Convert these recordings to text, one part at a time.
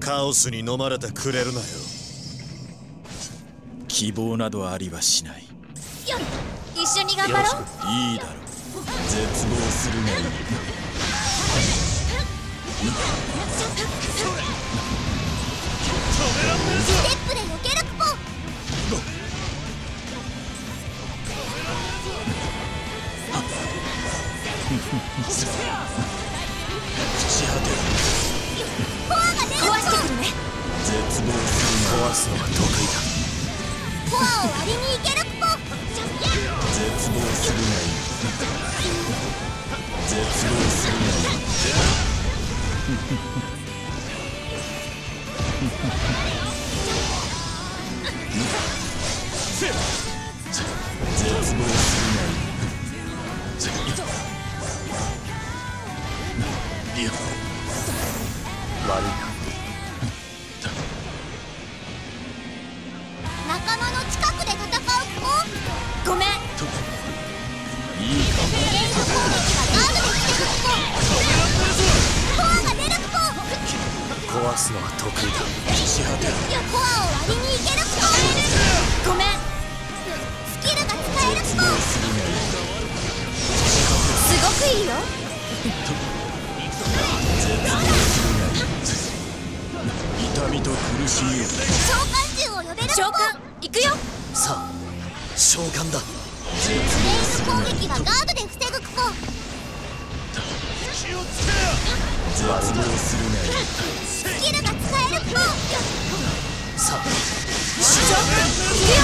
カオスに飲まれてくれるなよ。 希望などありはしない。 一緒に頑張ろう。 いいだろう。絶望するがいい。 ステップで避けるポン。 朽ち果てる。 コアが出る。壊してくるね。 絶望するが壊すのが得意だ。 コアを割りにいけるポン。 絶望するがいい。絶望するがいい。絶望するがいい。 悪いな。 仲間の近くで戦うポン。ごめん。 いいかも。 レイの攻撃がガードで防ぐポン。コアが出るポン。 壊すのは得意だ。 朽ち果てる。 コアを割りにいけるポン。ごめん。スキルが使えるポン。すごくいいよ。 痛みと苦しみを。 召喚獣を呼べるポン。 召喚行くよ。 さあ、召喚だ。 レイの攻撃がガードで防ぐポン。 絶望するがいい。 スキルが使えるポン。 さあ、 召喚行くよ。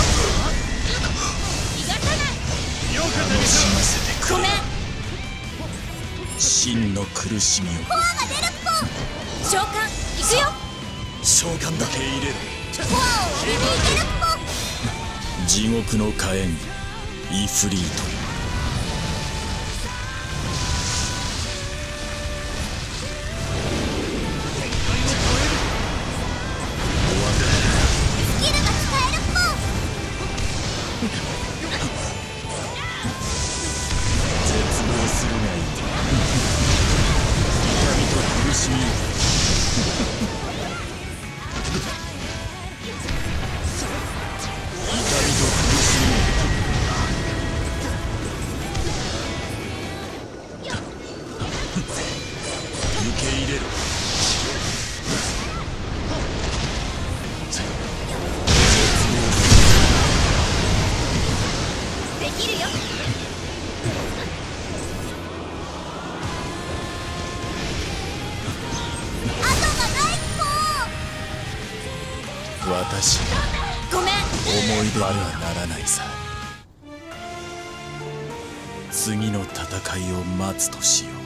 楽しませてくれ。 ごめん。 真の苦しみを。 コアが出るポン。 召喚行くよ。 召喚だ。 受け入れる。 コアを割りにいけるポン。 地獄の火炎イフリート。 スキルが使えるポン。 絶望するがいい。痛みと苦しみを。痛みと苦しみを。受け入れる。 できるよ。後がないポン。 私ごめん。 思い出にはならないさ。次の戦いを待つとしよう。